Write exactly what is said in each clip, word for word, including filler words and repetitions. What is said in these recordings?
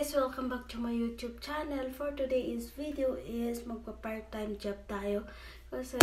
guys! Welcome back to my YouTube channel. For today's video is magpa-part-time job tayo. Kasi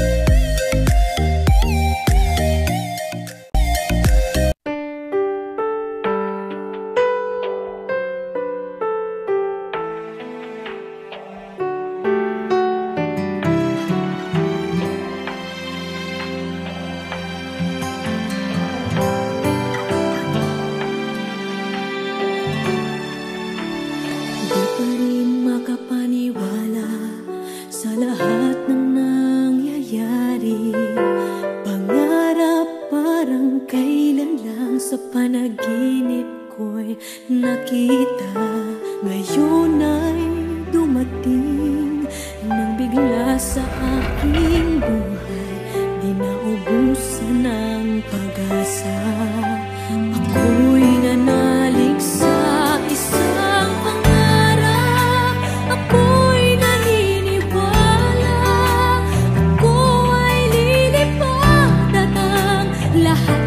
sa panaginip ko'y nakita. Ngayon ay dumating nang bigla sa aking buhay. Di naubusan ng pag-asa. Ako'y nanalig sa isang pangarap. Ako'y naniniwala. Ako ay lilipad at ang lahat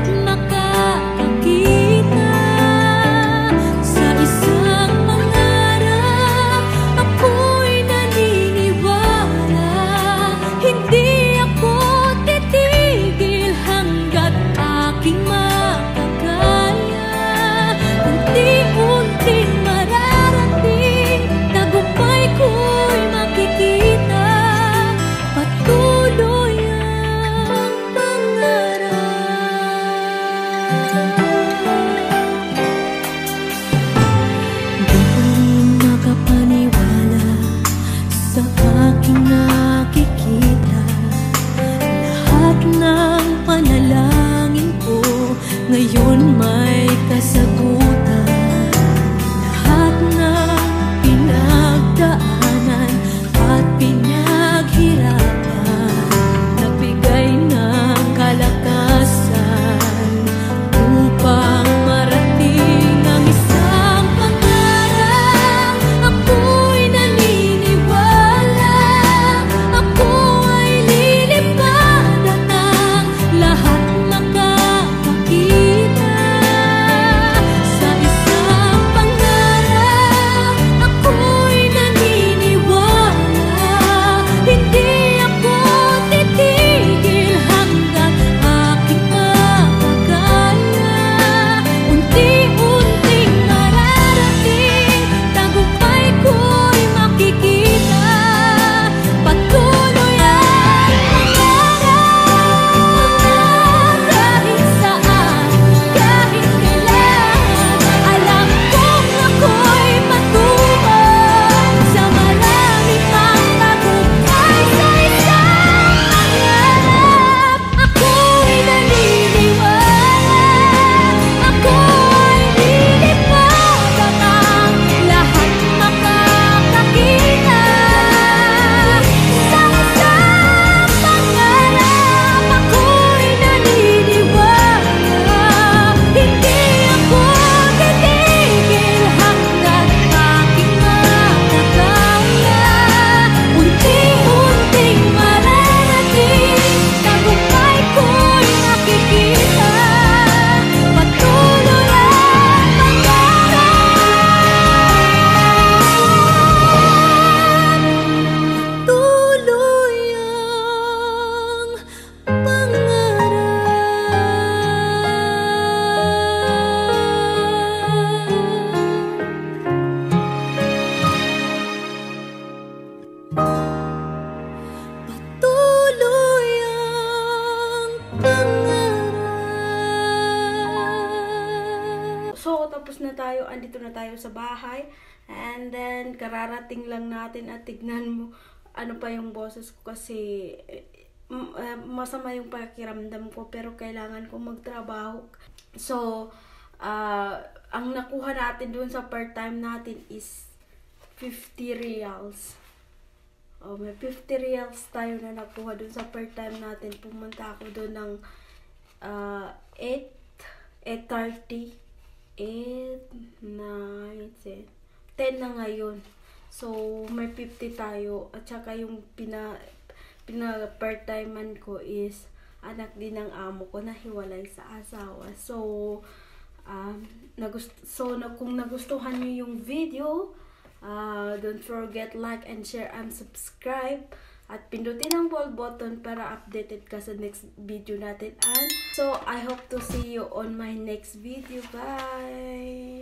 ngayon may kasagutan. Lahat ng pinagdaanan at pinaghirapan, nagbigay ng kalakasan upang marating ang isang pangarap. Ako'y naniniwala. Ako ay lilipad at ang lahat tapos na tayo, andito na tayo sa bahay, and then kararating lang natin at tignan mo ano pa yung boses ko kasi uh, masama yung pakiramdam ko, pero kailangan ko magtrabaho. So uh, ang nakuha natin dun sa part-time natin is fifty reals. Oh, may fifty reals tayo na nakuha dun sa part-time natin. Pumunta ako dun ng uh, eight thirty, eight, nine, ten na ngayon. So, may fifty tayo. At saka yung pina, pina part-timean ko is anak din ng amo ko na hiwalay sa asawa. So, Um, nagust so na, kung nagustuhan niyo yung video, uh, don't forget like and share and subscribe. At pindutin ang bell button para updated ka sa next video natin. And so, I hope to see you on my next video. Bye!